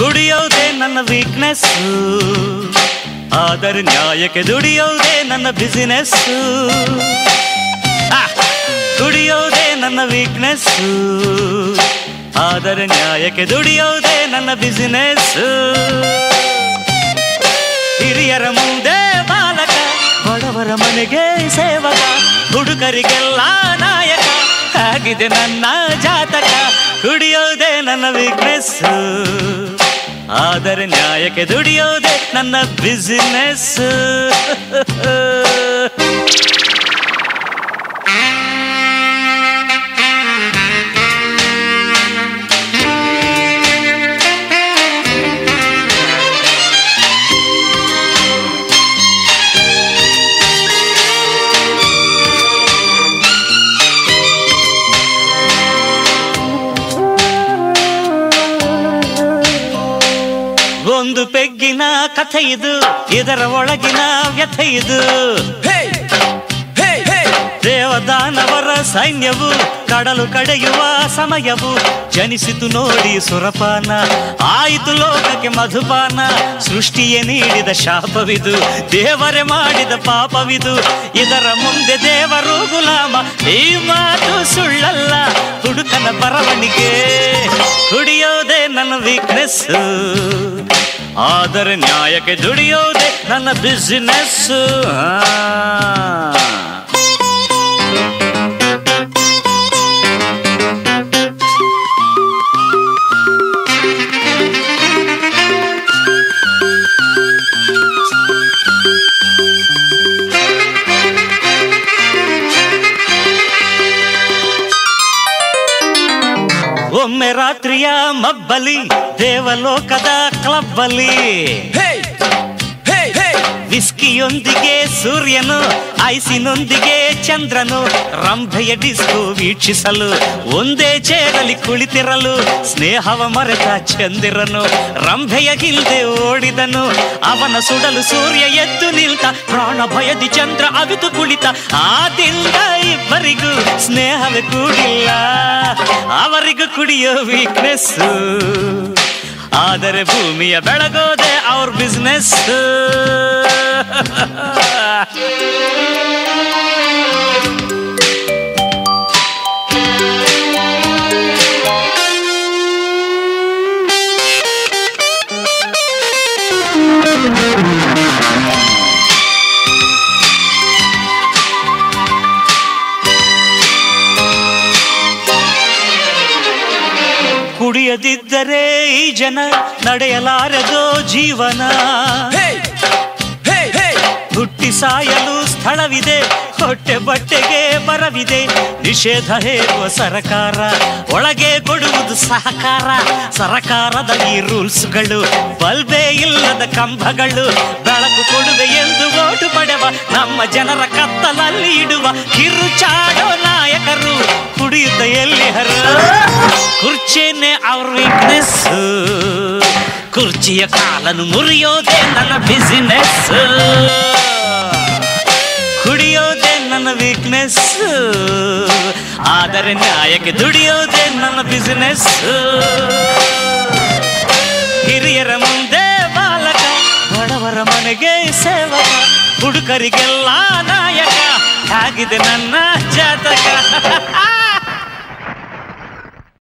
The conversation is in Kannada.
ಕುಡಿಯೋದೇ ನನ್ನ ವೀಕ್ನೆಸ್, ಆದರೆ ನ್ಯಾಯಕ್ಕೆ ದುಡಿಯೋದೇ ನನ್ನ ಬಿಸಿನೆಸ್. ಕುಡಿಯೋದೇ ನನ್ನ ವೀಕ್ನೆಸ್, ಆದರೆ ನ್ಯಾಯಕ್ಕೆ ದುಡಿಯೋದೇ ನನ್ನ ಬಿಸಿನೆಸ್. ಹಿರಿಯರ ಮುಂದೆ ಬಾಲಕ, ಬಡವರ ಮನೆಗೆ ಸೇವಕ, ಹುಡುಗರಿಗೆಲ್ಲ ನಾಯಕ ಆಗಿದೆ ನನ್ನ ಜಾತಕ. ಕುಡಿಯೋದೇ ನನ್ನ ವೀಕ್ನೆಸ್, ಆದರೆ ನ್ಯಾಯಕ್ಕೆ ದುಡಿಯೋದೇ ನನ್ನ ಬಿಸಿನೆಸ್. ಒಂದು ಪೆಗ್ಗಿನ ಕಥೆ ಇದು, ಇದರ ಒಳಗಿನ ವ್ಯಥೆ ಇದು. ದೇವದಾನವರ ಸೈನ್ಯವು ಕಡಲು ಕಡೆಯುವ ಸಮಯವು, ಜನಿಸಿತು ನೋಡಿ ಸುರಪಾನ, ಆಯಿತು ಲೋಕಕ್ಕೆ ಮಧುಪಾನ. ಸೃಷ್ಟಿಯೇ ನೀಡಿದ ಶಾಪವಿದು, ದೇವರೇ ಮಾಡಿದ ಪಾಪವಿದು. ಇದರ ಮುಂದೆ ದೇವರು ಗುಲಾಮ, ಈ ಮಾತು ಸುಳ್ಳಲ್ಲ ಹುಡುಕನ ಬರವಣಿಗೆ. ಕುಡಿಯೋದೇ ನನ್ನ ವೀಕ್ನೆಸ್, ಆದರೆ ನ್ಯಾಯಕ್ಕೆ ದುಡಿಯೋದೇ ನನ್ನ ಬಿಸಿನೆಸ್. ಒಮ್ಮೆ ರಾತ್ರಿಯ ಮಬ್ಬಲಿ, ದೇವಲೋಕದ ಕ್ಲಬ್ಬಲ್ಲಿ ವಿಸ್ಕಿಯೊಂದಿಗೆ ಸೂರ್ಯನು, ಐಸಿನೊಂದಿಗೆ ಚಂದ್ರನು, ರಂಭೆಯ ಡಿಸ್ಕೋ ವೀಕ್ಷಿಸಲು ಒಂದೇ ಚೇರಲ್ಲಿ ಕುಳಿತಿರಲು. ಸ್ನೇಹವ ಮರೆತ ಚಂದಿರನು ರಂಭೆಯ ಹಿಂದೆ ಓಡಿದನು, ಅವನ ಸುಡಲು ಸೂರ್ಯ ಎದ್ದು ನಿಲ್ತ, ಪ್ರಾಣ ಭಯದಿ ಚಂದ್ರ ಅವಿತು ಕುಳಿತ. ಆದಿಂದ ಇಬ್ಬರಿಗೂ ಸ್ನೇಹವೇ ಕೂಡಿಲ್ಲ, ಅವರಿಗೂ ಕುಡಿಯೋ ವೀಕ್ನೆಸ್, ಆದರೆ ಭೂಮಿಯ ಬೆಳಗೋದೆ ಅವ್ರ ಬಿಸ್ನೆಸ್. ಕುಡಿಯದಿದ್ದರೆ ಈ ಜನ ನಡೆಯಲಾರದೋ ಜೀವನ. ಹುಟ್ಟಿ ಸಾಯಲು ಸ್ಥಳವಿದೆ, ಹೊಟ್ಟೆ ಬಟ್ಟೆಗೆ ಬರವಿದೆ. ನಿಷೇಧ ಹೇರುವ ಸರಕಾರ, ಒಳಗೆ ಕೊಡುವುದು ಸಹಕಾರ. ಸರಕಾರದ ಈ ರೂಲ್ಸ್ಗಳು, ಬಲ್ಬೇ ಇಲ್ಲದ ಕಂಬಗಳು. ಬೆಳಕು ಕೊಡುವೆ ಎಂದು ಓಟು ಪಡೆವ, ನಮ್ಮ ಜನರ ಕತ್ತಲಲ್ಲಿ ಇಡುವ ಕಿರುಚಾಡೋ ನಾಯಕರು ಕುಡಿಯುತ್ತ ಎಲ್ಲಿಹರು. ಕುರ್ಚಿನೇ ಅವ್ರ ವೀಕ್ನೆಸ್, ಕುರ್ಚಿಯ ಕಾಲನ್ನು ಮುರಿಯೋದೇ ನನ್ನ ಬಿಸಿನೆಸ್. ಕುಡಿಯೋದೇ ನನ್ನ ವೀಕ್ನೆಸ್, ಆದರೆ ನ್ಯಾಯಕ್ಕೆ ದುಡಿಯೋದೇ ನನ್ನ ಬಿಸಿನೆಸ್. ಹಿರಿಯರ ಮುಂದೆ ಬಾಲಕ, ಬಡವರ ಮನೆಗೆ ಸೇವಕ, ಹುಡುಗರಿಗೆಲ್ಲ ನಾಯಕ ಆಗಿದೆ ನನ್ನ ಜಾತಕ.